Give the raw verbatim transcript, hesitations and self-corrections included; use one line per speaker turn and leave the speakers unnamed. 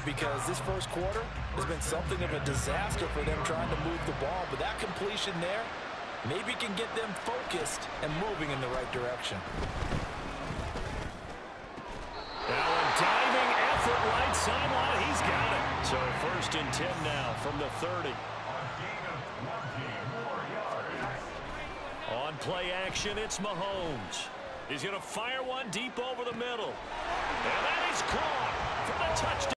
because this first quarter has been something of a disaster for them trying to move the ball. But that completion there maybe can get them focused and moving in the right direction.
Now a diving effort right sideline. He's got it. So first and ten now from the thirty. On play action, it's Mahomes. He's going to fire one deep over the middle. And that is caught for the touchdown.